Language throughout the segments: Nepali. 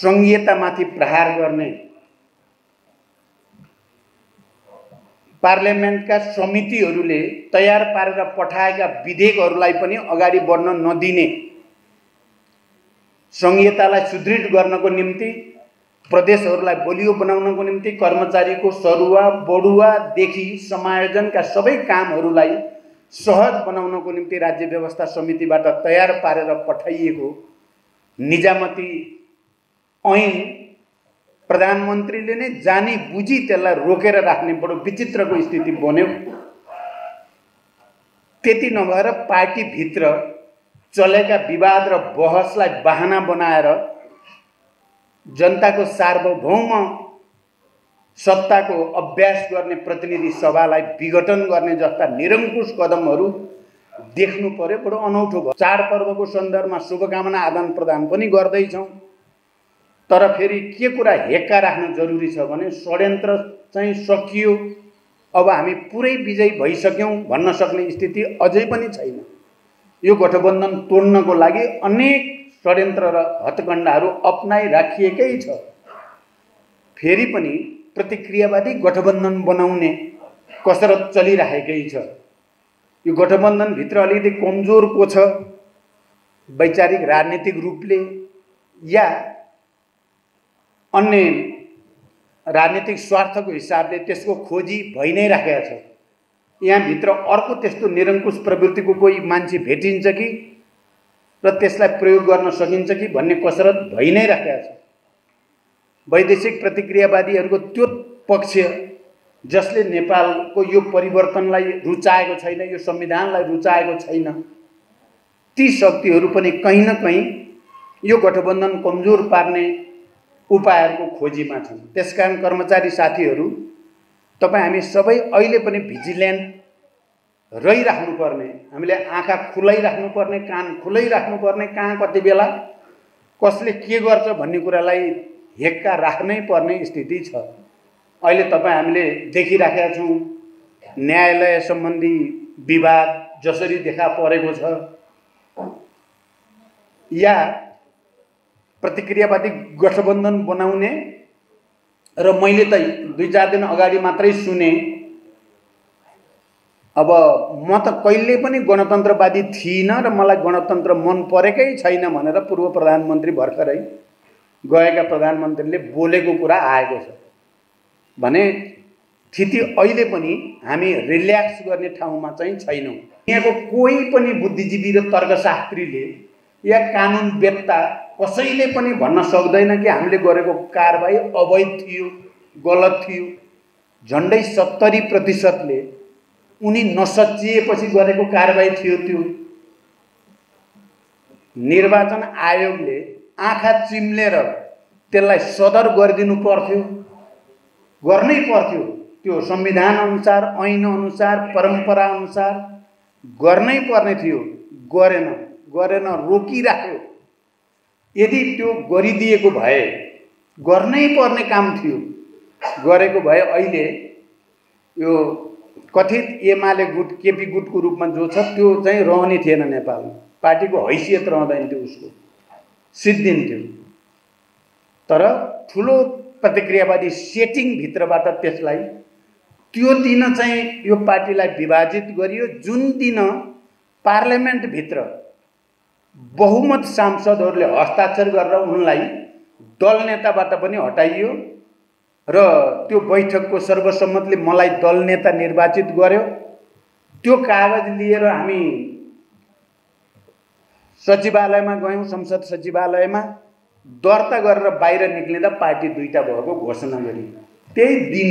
संघीयतामाथि प्रहार गर्ने पार्लियामेन्टका समितिहरूले तयार पारेर पठाएका विधेयकहरूलाई पनि अगाडि बढ्न नदिने, संघीयतालाई सुदृढ गर्नको निम्ति, प्रदेशहरूलाई बलियो बनाउनको निम्ति कर्मचारीको सरुवा बढुवादेखि समायोजनका सबै कामहरूलाई सहज बनाउनको निम्ति राज्य व्यवस्था समितिबाट तयार पारेर पठाइएको निजामती ऐन प्रधानमन्त्रीले नै जानी बुझी त्यसलाई रोकेर राख्ने बडो विचित्रको स्थिति बन्यो। त्यति नभएर पार्टीभित्र चलेका विवाद र बहसलाई बहाना बनाएर जनताको सार्वभौम सत्ताको अभ्यास गर्ने प्रतिनिधि सभालाई विघटन गर्ने जस्ता निरङ्कुश कदमहरू देख्नु पर्यो। बडो अनौठो भयो। चाडपर्वको सन्दर्भमा शुभकामना आदान प्रदान पनि गर्दैछौँ, तर फेरि के कुरा हेक्का राख्न जरुरी छ भने षड्यन्त्र चाहिँ सकियो, अब हामी पुरै विजयी भइसक्यौँ भन्न सक्ने स्थिति अझै पनि छैन। यो गठबन्धन तोड्नको लागि अनेक षड्यन्त्र र हत्कण्डाहरू अपनाइराखिएकै छ। फेरि पनि प्रतिक्रियावादी गठबन्धन बनाउने कसरत चलिरहेकै छ। यो गठबन्धनभित्र अलिकति कमजोर को छ, वैचारिक राजनीतिक रूपले या अन्य राजनीतिक स्वार्थको हिसाबले त्यसको खोजी भइ नै राखेको छ। यहाँभित्र अर्को त्यस्तो निरङ्कुश प्रवृत्तिको कोही मान्छे भेटिन्छ कि र त्यसलाई प्रयोग गर्न सकिन्छ कि भन्ने कसरत भइ नै राखेको छ। वैदेशिक प्रतिक्रियावादीहरूको त्यो पक्ष जसले नेपालको यो परिवर्तनलाई रुचाएको छैन, यो संविधानलाई रुचाएको छैन, ती शक्तिहरू पनि कहीँ न कहीँ यो गठबन्धन कमजोर पार्ने उपायहरूको खोजीमा छन्। त्यसकारण कर्मचारी साथीहरू, तपाईँ हामी सबै अहिले पनि भिजिलेन्ट रहिराख्नुपर्ने, हामीले आँखा खुलाइराख्नुपर्ने, कान खुलाइराख्नुपर्ने, कहाँ कति बेला कसले के गर्छ भन्ने कुरालाई हेक्का राख्नै पर्ने स्थिति छ। अहिले तपाईँ हामीले देखिराखेका छौँ न्यायालय सम्बन्धी विवाद जसरी देखा परेको छ, या प्रतिक्रियावादी गठबन्धन बनाउने, र मैले त 2-4 दिन अगाडि मात्रै सुने, अब म त कहिले पनि गणतन्त्रवादी थिइनँ र मलाई गणतन्त्र मन परेकै छैन भनेर पूर्व प्रधानमन्त्री भर्खरै गएका प्रधानमन्त्रीले बोलेको कुरा आएको छ भने स्थिति अहिले पनि हामी रिल्याक्स गर्ने ठाउँमा चाहिँ छैनौँ। यहाँको कोही पनि बुद्धिजीवी र तर्कशास्त्रीले या कानुनवेत्ता कसैले पनि भन्न सक्दैन कि हामीले गरेको कारबाही अवैध थियो, गलत थियो। झन्डै 70% उनी नसचिएपछि गरेको कारबाही थियो। त्यो निर्वाचन आयोगले आँखा चिम्लेर त्यसलाई सदर गरिदिनु पर्थ्यो, गर्नै पर्थ्यो। त्यो संविधान अनुसार, ऐन अनुसार, परम्परा अनुसार गर्नै पर्ने थियो, गरेन, रोकिराख्यो। यदि त्यो गरिदिएको भए गर्नै पर्ने काम थियो, गरेको भए अहिले यो कथित एमाले गुट, केपी गुटको रूपमा जो छ त्यो चाहिँ रहने थिएन नेपालमा। पार्टीको हैसियत रहँदैन थियो, उसको सिद्धिन्थ्यो। तर ठुलो प्रतिक्रियावादी सेटिङ भित्रबाट त्यसलाई त्यो दिन चाहिँ यो पार्टीलाई विभाजित गरियो। जुन दिन पार्लियामेन्टभित्र बहुमत सांसदहरूले हस्ताक्षर गरेर उनलाई दल नेताबाट पनि हटाइयो र त्यो बैठकको सर्वसम्मतले मलाई दल नेता निर्वाचित गर्यो। त्यो कागज लिएर हामी सचिवालयमा गयौँ, संसद सचिवालयमा दर्ता गरेर बाहिर निक्लिँदा पार्टी 2टा भएको घोषणा गरियो। त्यही दिन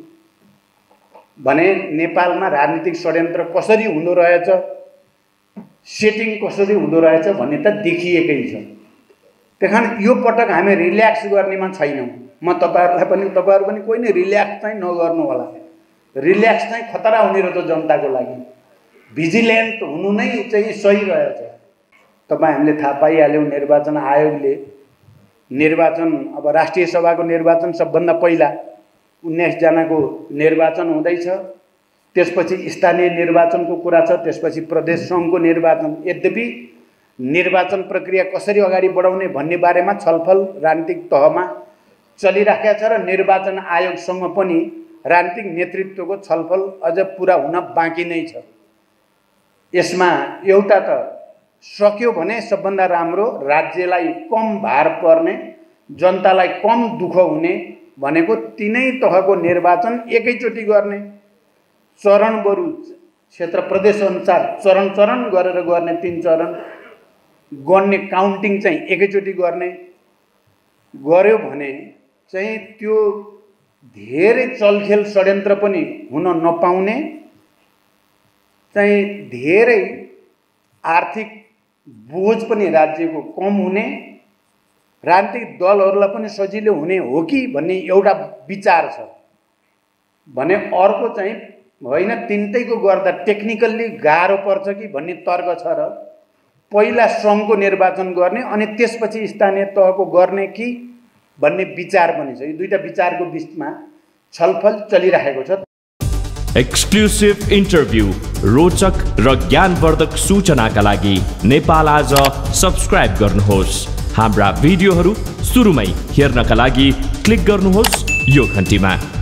भने नेपालमा राजनीतिक षड्यन्त्र कसरी हुँदो रहेछ, सेटिङ कसरी हुँदो रहेछ भन्ने त देखिएकै छ। त्यही यो पटक हामी रिल्याक्स गर्नेमा छैनौँ। म तपाईँहरू पनि कोही नै रिल्याक्स चाहिँ नगर्नु होला। रिल्याक्स चाहिँ खतरा हुने रहेछ जनताको लागि। भिजिलेन्ट हुनु नै चाहिँ सही रहेछ। तपाईँ हामीले थाहा पाइहाल्यौँ, निर्वाचन आयोगले निर्वाचन, अब राष्ट्रिय सभाको निर्वाचन सबभन्दा पहिला 19 जनाको निर्वाचन हुँदैछ, त्यसपछि स्थानीय निर्वाचनको कुरा छ, त्यसपछि प्रदेश सङ्घको निर्वाचन। यद्यपि निर्वाचन प्रक्रिया कसरी अगाडि बढाउने भन्ने बारेमा छलफल राजनीतिक तहमा चलिराखेको छ र निर्वाचन आयोगसँग पनि राजनीतिक नेतृत्वको छलफल अझ पुरा हुन बाँकी नै छ। यसमा एउटा त सक्यो भने सबभन्दा राम्रो राज्यलाई कम भार पर्ने, जनतालाई कम दुःख हुने भनेको तीनै तहको निर्वाचन एकैचोटि गर्ने, चरण बरु क्षेत्र प्रदेश अनुसार चरण चरण गरेर गर्ने, 3 चरण गर्ने, काउन्टिङ चाहिँ एकैचोटि गर्ने गर्यो भने चाहिँ त्यो धेरै चलखेल षड्यन्त्र पनि हुन नपाउने, चाहिँ धेरै आर्थिक बोझ पनि राज्यको कम हुने, राजनीतिक दलहरूलाई पनि सजिलो हुने हो कि भन्ने एउटा विचार छ भने अर्को चाहिँ होइन तिनटैको गर्दा टेक्निकल्ली गाह्रो पर्छ कि भन्ने तर्क छ र पहिला सङ्घको निर्वाचन गर्ने अनि त्यसपछि स्थानीय तहको गर्ने कि भन्ने विचार पनि छ। यो दुईटा विचारको बीचमा छलफल चलिरहेको छ। एक्सक्लुसिभ इन्टरभ्यू, रोचक र ज्ञानवर्धक सूचनाका लागि नेपाल आज सब्स्क्राइब गर्नुहोस्। हाम्रा भिडियोहरू सुरुमै हेर्नका लागि क्लिक गर्नुहोस् यो घण्टीमा।